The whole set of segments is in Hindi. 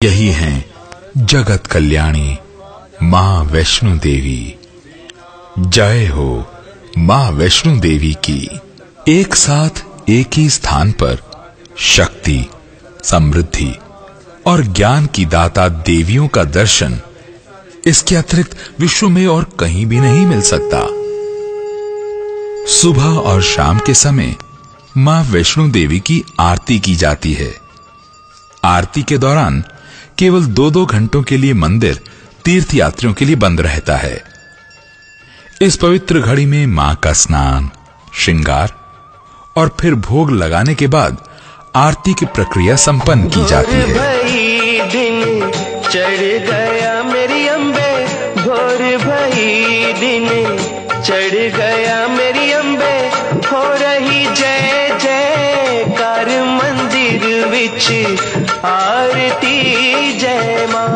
यही हैं जगत कल्याणी मां वैष्णो देवी। जय हो मां वैष्णो देवी की। एक साथ एक ही स्थान पर शक्ति, समृद्धि और ज्ञान की दाता देवियों का दर्शन इसके अतिरिक्त विश्व में और कहीं भी नहीं मिल सकता। सुबह और शाम के समय मां वैष्णो देवी की आरती की जाती है। आरती के दौरान केवल 2-2 घंटों के लिए मंदिर तीर्थ यात्रियों के लिए बंद रहता है। इस पवित्र घड़ी में मां का स्नान, श्रृंगार और फिर भोग लगाने के बाद आरती की प्रक्रिया संपन्न की जाती है। दिन चढ़ गया मेरी अम्बे, भोर भई दिन चढ़ गया मेरी अम्बे, हो रही जय जयकार मंदिर विच आरती जय मां।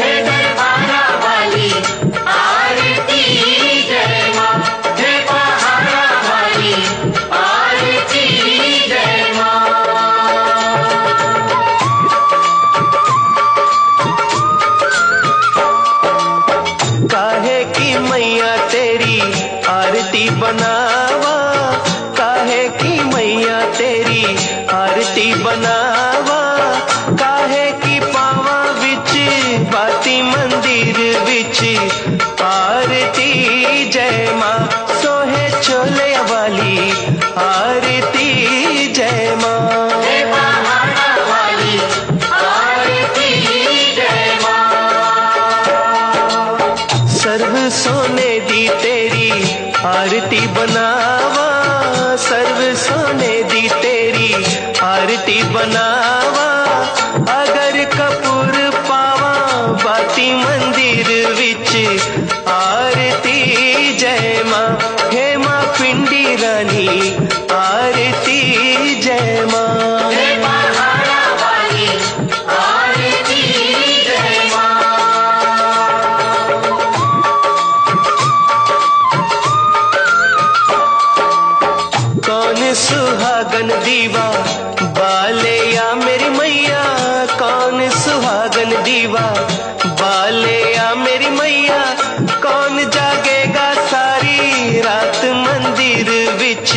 बनावा काहे की मैया तेरी आरती बनावा, काहे की पावा विच बाती मंदिर विच आरती जय मां। सोहे चोले वाली आरती जय मां। सर्व सोने दी तेरी आरती बनावा, सर्व सोने दी तेरी आरती बनावा, अगर कपूर पावा बाती मंदिर विच आरती जय मां। हे मां पिंडी रानी आरती जय मां। सुहागन दीवा बाले या मेरी मैया, कौन सुहागन दीवा बाले या मेरी मैया, कौन जागेगा सारी रात मंदिर विच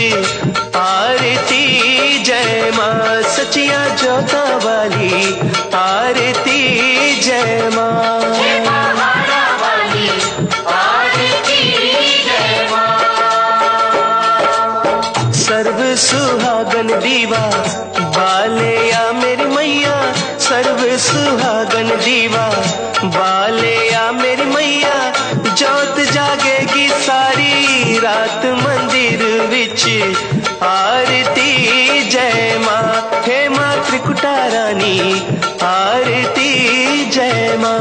आरती जय मां। सचिया जोता वाली आरती जय मां। सर्व सुहागन दीवा बाले या मेरी मैया, सर्व सुहागन दीवा बाले या मेरी मैया, जोत जागेगी सारी रात मंदिर विच आरती जय मां। हे मां त्रिकुटा रानी आरती जय मां।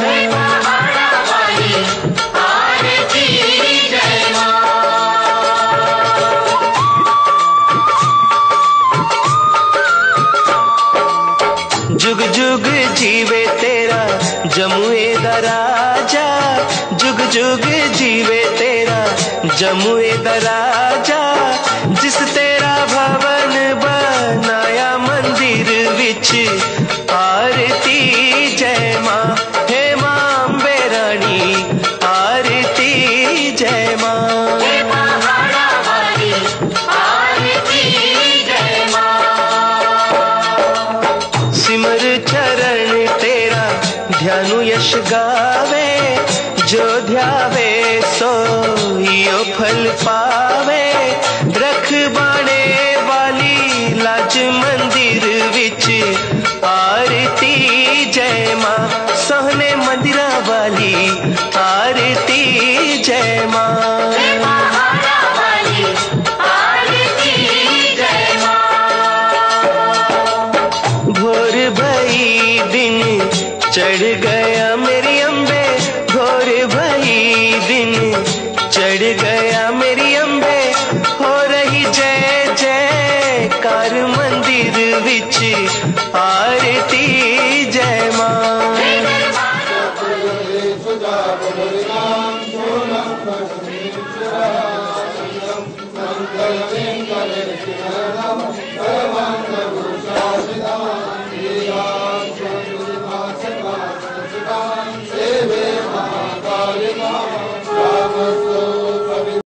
जुग जुग जीवे तेरा जमुए दा राजा, जुग जुग जीवे तेरा जमुए दा राजा, जिस तेरा भवन बनाया मंदिर विच आरती जय मां। हे मां अम्बे रानी आरती जय मां। सिमर चरण तेरा ध्यानु यश गावे, जो ध्यावे सो यो फल पावे, रख बाणे वाली लाज मंदिर विच आरती जय मां। सोहने मंदिरा वाली आरती जय मां। भोर भई दिन चढ़ गया मेरी अम्बे, भोर भई दिन चढ़ गया मेरी अम्बे, हो रही जय जयकार मंदिर विच आरती जय मां। वाह